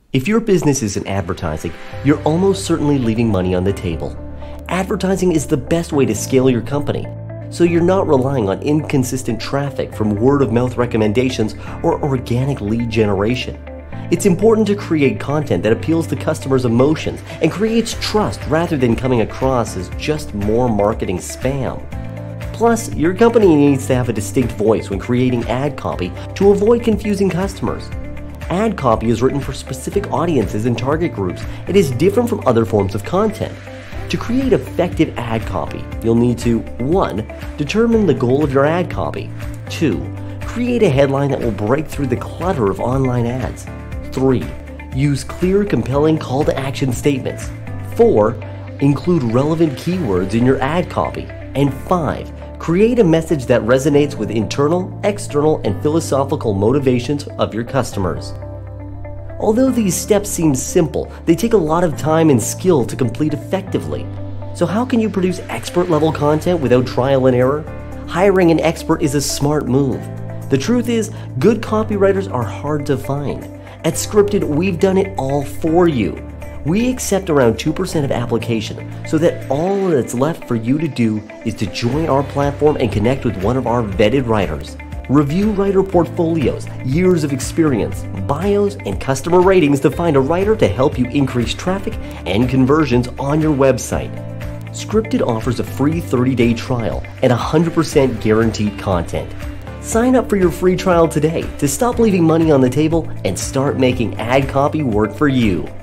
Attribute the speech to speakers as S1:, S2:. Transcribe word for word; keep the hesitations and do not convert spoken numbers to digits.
S1: If your business isn't advertising, you're almost certainly leaving money on the table. Advertising is the best way to scale your company, so you're not relying on inconsistent traffic from word-of-mouth recommendations or organic lead generation. It's important to create content that appeals to customers' emotions and creates trust rather than coming across as just more marketing spam. Plus, your company needs to have a distinct voice when creating ad copy to avoid confusing customers. Ad copy is written for specific audiences and target groups and is different from other forms of content. To create effective ad copy, you'll need to one Determine the goal of your ad copy. two Create a headline that will break through the clutter of online ads. three Use clear, compelling call to action statements. four Include relevant keywords in your ad copy. And five Create a message that resonates with internal, external, and philosophical motivations of your customers. Although these steps seem simple, they take a lot of time and skill to complete effectively. So how can you produce expert-level content without trial and error? Hiring an expert is a smart move. The truth is, good copywriters are hard to find. At Scripted, we've done it all for you. We accept around two percent of applications, so that all that's left for you to do is to join our platform and connect with one of our vetted writers. Review writer portfolios, years of experience, bios, and customer ratings to find a writer to help you increase traffic and conversions on your website. Scripted offers a free thirty day trial and one hundred percent guaranteed content. Sign up for your free trial today to stop leaving money on the table and start making ad copy work for you.